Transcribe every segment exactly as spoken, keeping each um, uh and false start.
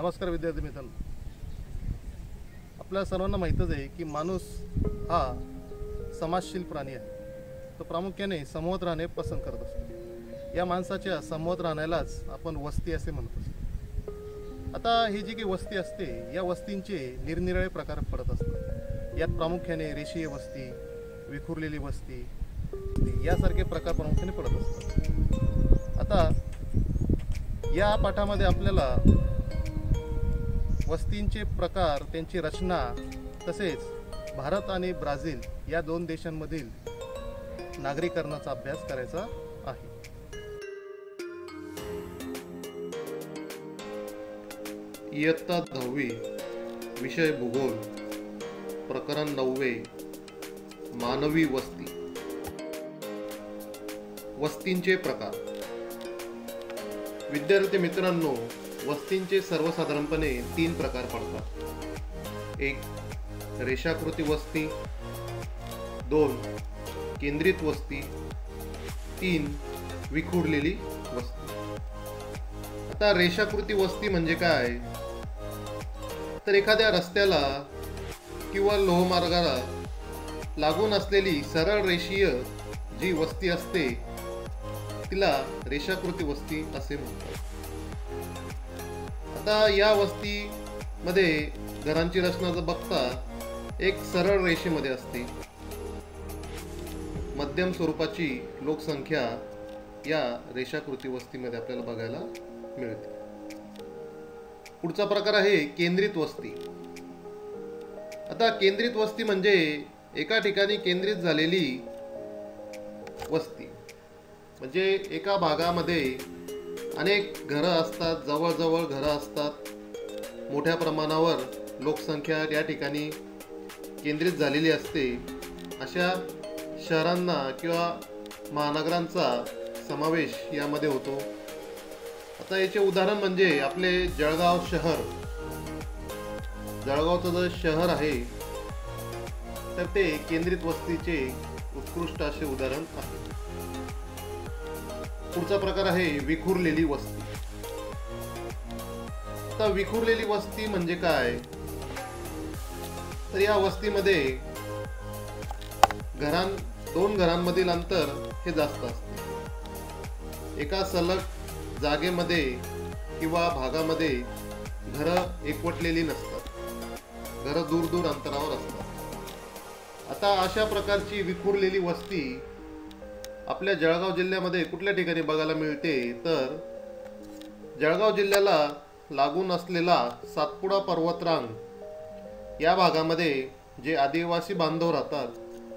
नमस्कार विद्यार्थी मित्रांनो, आपल्या सर्वांना माहीतच आहे की माणूस हा समाजशील प्राणी आहे। तो प्रामुख्याने समूहात राहणे पसंत करत असतो। या माणसाच्या समूहात राहण्यालाच आपण वस्ती असे म्हणत असतो। आता ही जी काही वस्ती असते, या वस्तींचे निरनिराळे प्रकार पडत असतात। यात प्रामुख्याने रेषीय वस्ती, विखुरलेली वस्ती यासारखे प्रकार प्रामुख्याने पडत असतात। आता या पाठामध्ये आपल्याला वस्तींचे प्रकार, त्यांची रचना, तसेच भारत आणि ब्राझील या दोन देशांमधील नागरीकरणाचा अभ्यास करायचा आहे। इयत्ता दहावी, विषय भूगोल, प्रकरण नववे, मानवी वस्ती। वस्तींचे प्रकार। विद्यार्थी मित्रांनो, वस्तींचे सर्वसाधारणपणे तीन प्रकार पडतात। एक, रेषाकृती वस्ती। दोन, केंद्रित वस्ती। तीन, विखुरलेली वस्ती। आता रेषाकृती वस्ती म्हणजे काय, तर एखाद्या रस्त्याला किंवा लोहमार्गाला लागून असलेली सरळ रेषीय जी वस्ती असते तिला रेषाकृती वस्ती असे म्हणतात। आता या वस्तीमध्ये घरांची रचना जर बघता, एक सरळ रेषेमध्ये असते। मध्यम स्वरूपाची लोकसंख्या या रेषाकृती वस्तीमध्ये आपल्याला बघायला मिळते। पुढचा प्रकार आहे केंद्रित वस्ती। आता केंद्रित वस्ती म्हणजे एका ठिकाणी केंद्रित झालेली वस्ती, म्हणजे एका भागामध्ये अनेक घरं असतात, जवळजवळ घरं असतात, मोठ्या प्रमाणावर लोकसंख्या या ठिकाणी केंद्रित झालेली असते। अशा शहरांना किंवा महानगरांचा समावेश यामध्ये होतो। आता याचे उदाहरण म्हणजे आपले जळगाव शहर। जळगावचं जे शहर आहे तर ते केंद्रित वस्तीचे उत्कृष्ट असे उदाहरण आहे। पुढचा प्रकार आहे विखुरलेली वस्ती। आता विखुरलेली वस्ती म्हणजे काय, तर या वस्तीमध्ये घरां दोन घरांमधील अंतर हे जास्त असते। एका सलग जागेमध्ये किंवा भागामध्ये घरं एकवटलेली नसतात, घरं दूर दूर अंतरावर असतात। आता अशा प्रकारची विखुरलेली वस्ती आपल्या जळगाव जिल्ह्यामध्ये कुठल्या ठिकाणी बघायला मिळते, तर जळगाव जिल्ह्याला लागून असलेला सातपुडा पर्वतरांग या भागामध्ये जे आदिवासी बांधव राहतात,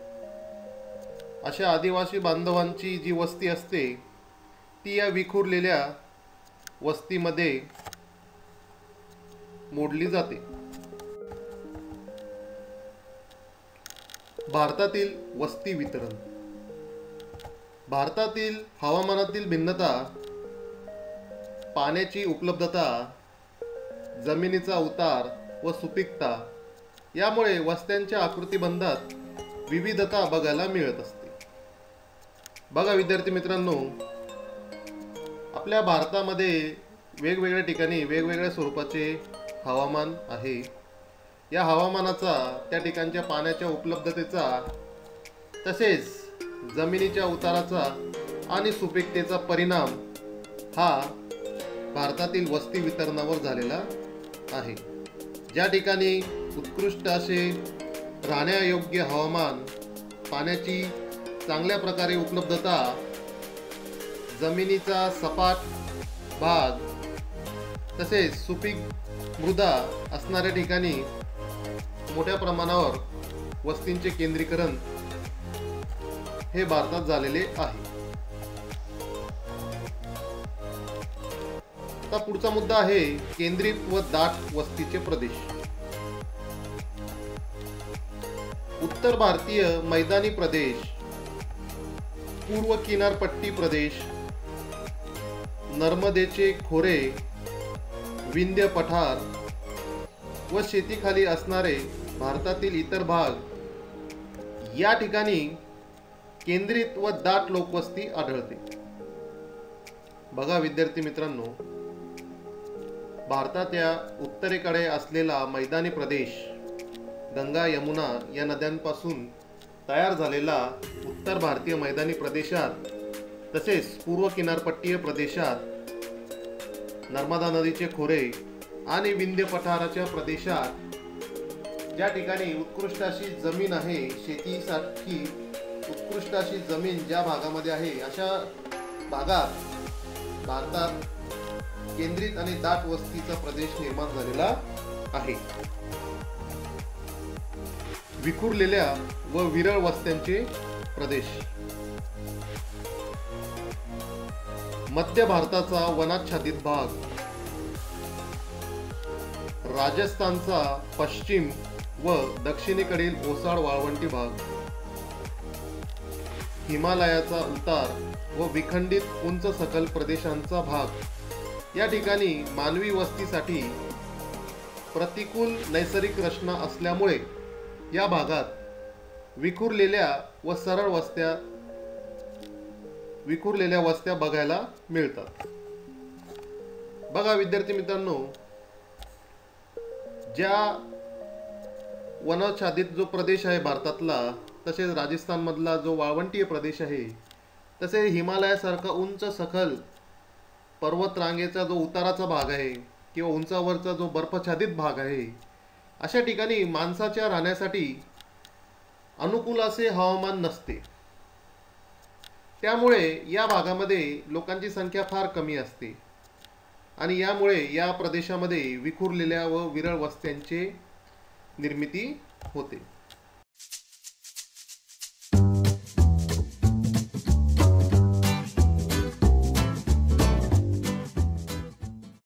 अशा आदिवासी बांधवांची जी वस्ती असते ती या विखुरलेल्या वस्तीमध्ये मोडली जाते। भारतातील वस्ती वितरण। भारतातील हवामानातील भिन्नता, पाण्याची उपलब्धता, जमिनीचा उतार व सुपीकता यामुळे वस्त्यांच्या आकृतिबंधात विविधता बघायला मिळत असते। बघा विद्यार्थी मित्रांनो, आपल्या भारतामध्ये वेगवेगळ्या ठिकाणी वेगवेगळ्या स्वरूपाचे हवामान आहे। या हवामानाचा, त्या ठिकाणच्या पाण्याच्या उपलब्धतेचा, तसेच जमिनीच्या उताराचा आणि सुपीकतेचा परिणाम हा भारतातील वस्ती वितरणावर झालेला आहे। ज्या ठिकाणी उत्कृष्ट असे राहण्यायोग्य हवामान, पाण्याची चांगल्या प्रकारे उपलब्धता, जमिनीचा सपाट भाग तसेच सुपीक मृदा असणाऱ्या ठिकाणी मोठ्या प्रमाणावर वस्तींचे केंद्रीकरण हे भारतात झालेले आहे। आता पुढचा मुद्दा आहे केंद्रित व दाट वस्तीचे प्रदेश। उत्तर भारतीय मैदानी प्रदेश, पूर्व किनारपट्टी प्रदेश, नर्मदेचे खोरे, विंध्य पठार व शेतीखाली असणारे भारतातील इतर भाग या ठिकाणी केंद्रित व दाट लोकवस्ती आढळते। बघा विद्यार्थी मित्रांनो, भारताच्या उत्तरेकडे असलेला मैदानी प्रदेश गंगा यमुना या नद्यांपासून तयार झालेला उत्तर भारतीय मैदानी प्रदेशात तसेच पूर्व किनारपट्टीय प्रदेशात नर्मदा नदीचे खोरे आणि विंध्य पठाराच्या प्रदेशात ज्या ठिकाणी उत्कृष्ट अशी जमीन आहे, शेतीसाठी उत्कृष्ट अशी जमीन ज्या भागामध्ये आहे, अशा भागात भारतात केंद्रित आणि दाट वस्तीचा प्रदेश निर्माण झालेला आहे. विखुरलेल्या व विरळ वस्त्यांचे प्रदेश. मध्य भारताचा वनाच्छादित भाग, राजस्थानचा पश्चिम व दक्षिणेकडील ओसाड वाळवंटी भाग, हिमालयाचा उतार व विखंडित उंच सखल प्रदेशांचा भाग. या ठिकाणी मानवी वस्तीसाठी प्रतिकूल नैसर्गिक रचना असल्यामुळे या भागात विखुरलेल्या व सरळ वस्त्या विखुरलेल्या वस्त्या बघायला मिळतात. बघा विद्यार्थी मित्रांनो, ज्या वनाच्छादित जो प्रदेश आहे भारतातला, तसेच राजस्थानमधला जो वाळवंटीय प्रदेश आहे, तसेच हिमालयासारखा उंच सखल पर्वत रांगेचा जो उताराचा भाग आहे किंवा उंचावरचा जो बर्फाच्छादित भाग आहे, अशा ठिकाणी माणसाच्या राहण्यासाठी अनुकूल असे हवामान नसते. त्यामुळे या भागामध्ये लोकांची संख्या फार कमी असते आणि यामुळे या प्रदेशामध्ये विखुरलेल्या व विरळ वस्त्यांची निर्मिती होते.